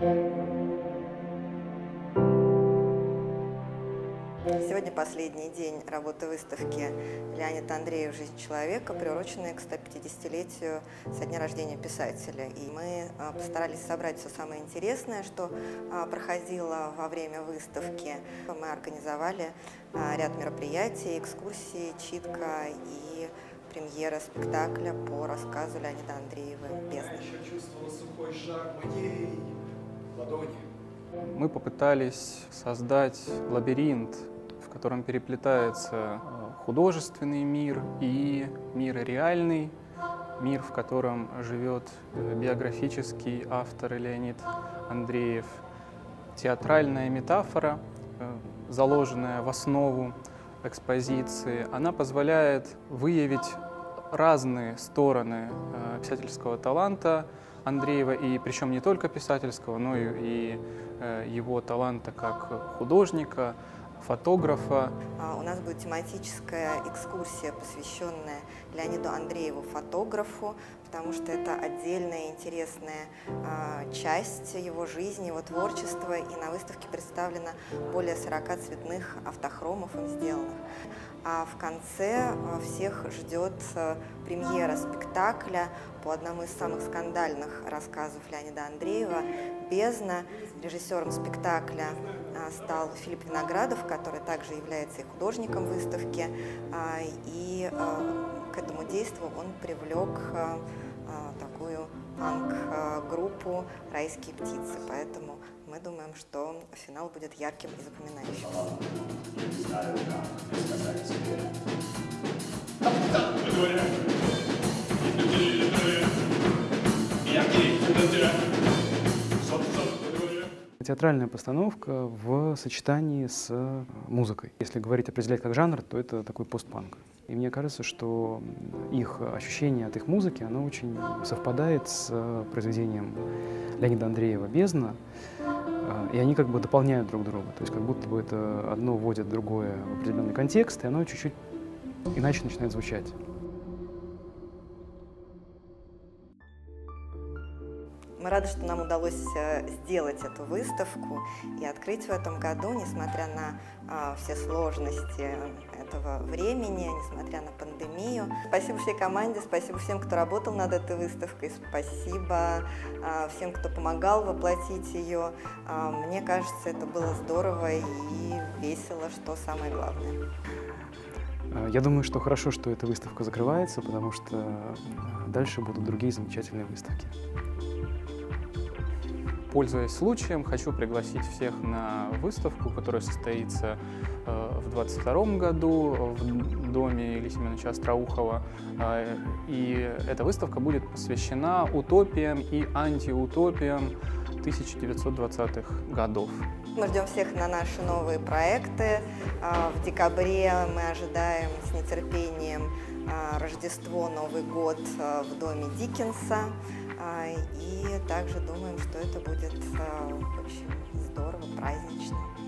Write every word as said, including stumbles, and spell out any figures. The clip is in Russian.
Сегодня последний день работы выставки «Леонид Андреев. Жизнь человека», приуроченной к сто пятидесятилетию со дня рождения писателя. И мы постарались собрать все самое интересное, что проходило во время выставки. Мы организовали ряд мероприятий, экскурсий, читка и премьера спектакля по рассказу Леонида Андреева «Бездна». Я чувствовала сухой жар моей ладони. Мы попытались создать лабиринт, в котором переплетается художественный мир и мир реальный, мир, в котором живет биографический автор Леонид Андреев. Театральная метафора, заложенная в основу экспозиции, она позволяет выявить разные стороны писательского таланта Андреева, и причем не только писательского, но и, и его таланта как художника, фотографа. У нас будет тематическая экскурсия, посвященная Леониду Андрееву, фотографу, потому что это отдельная интересная часть его жизни, его творчества, и на выставке представлено более сорока цветных автохромов им сделанных. А в конце всех ждет премьера спектакля по одному из самых скандальных рассказов Леонида Андреева «Бездна». Режиссером спектакля стал Филипп Виноградов, который также является и художником выставки. И к этому действию он привлек такую панк-группу «Райские птицы». Поэтому мы думаем, что финал будет ярким и запоминающимся. Театральная постановка в сочетании с музыкой. Если говорить, определять как жанр, то это такой постпанк. И мне кажется, что их ощущение от их музыки, оно очень совпадает с произведением Леонида Андреева «Бездна», и они как бы дополняют друг друга. То есть как будто бы это одно вводит другое в определенный контекст, и оно чуть-чуть иначе начинает звучать. Мы рады, что нам удалось сделать эту выставку и открыть в этом году, несмотря на а, все сложности этого времени, несмотря на пандемию. Спасибо всей команде, спасибо всем, кто работал над этой выставкой, спасибо а, всем, кто помогал воплотить ее. А, мне кажется, это было здорово и весело, что самое главное. Я думаю, что хорошо, что эта выставка закрывается, потому что дальше будут другие замечательные выставки. Пользуясь случаем, хочу пригласить всех на выставку, которая состоится в двадцать втором году в доме Ильи Семеновича Остроухова. И эта выставка будет посвящена утопиям и антиутопиям тысяча девятьсот двадцатых годов. Мы ждем всех на наши новые проекты. В декабре мы ожидаем с нетерпением Рождество, Новый год в доме Диккенса. И также думаем, что это будет очень здорово, празднично.